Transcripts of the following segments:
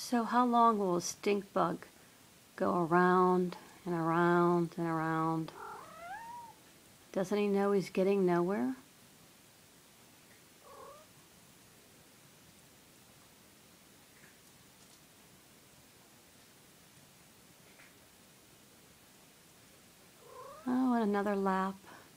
So how long will a stink bug go around and around and around? Doesn't he know he's getting nowhere? Oh, and another lap.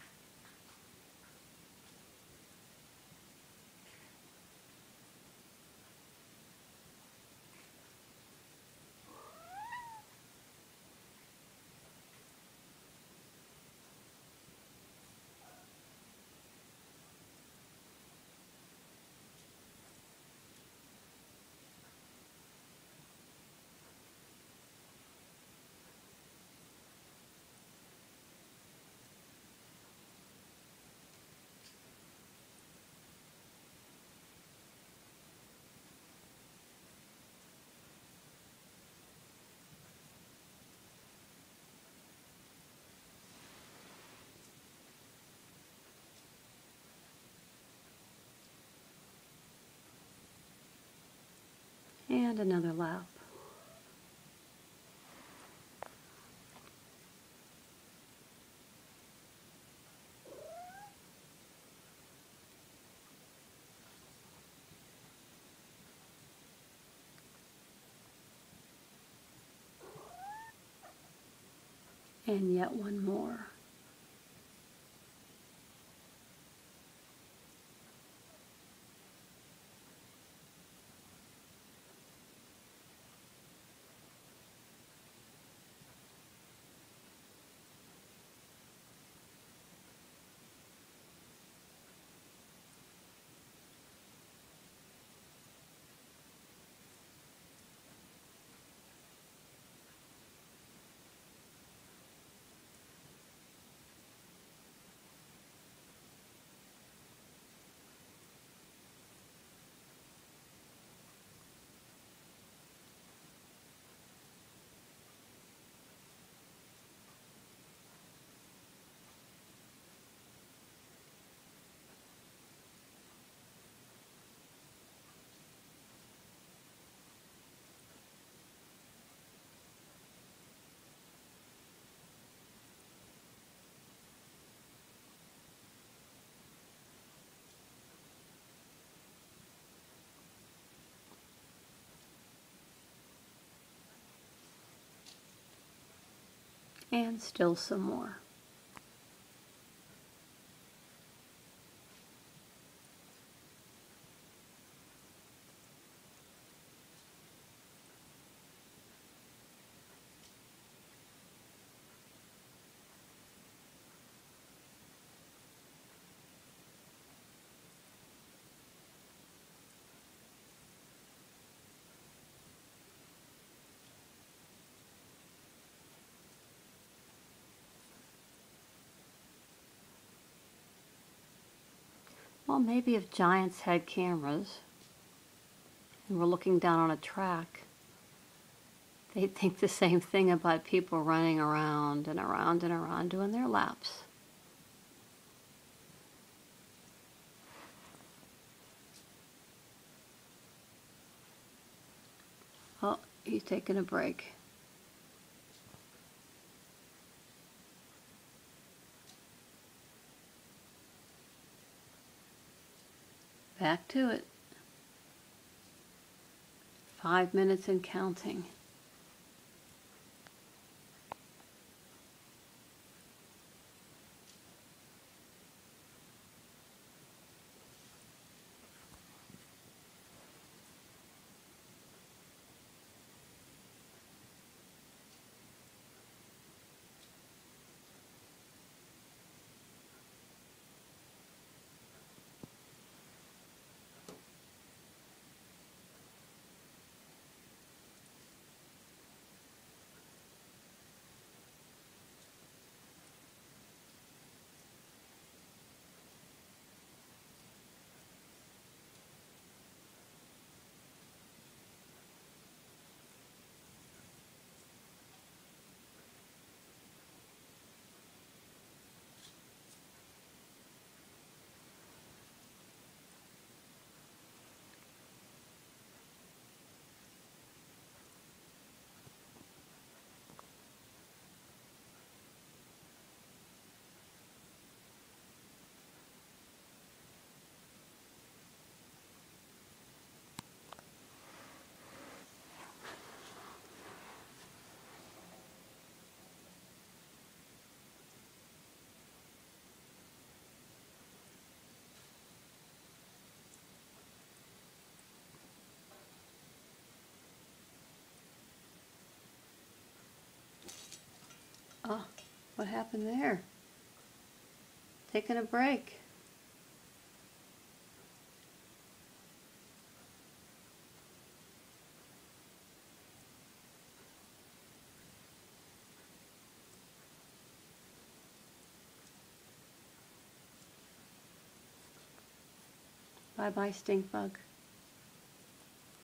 And another lap. And yet one more. And still some more. Well, maybe if giants had cameras and were looking down on a track, they'd think the same thing about people running around and around and around doing their laps. Oh, he's taking a break. Back to it. 5 minutes and counting. Oh, what happened there? Taking a break. Bye-bye, stink bug.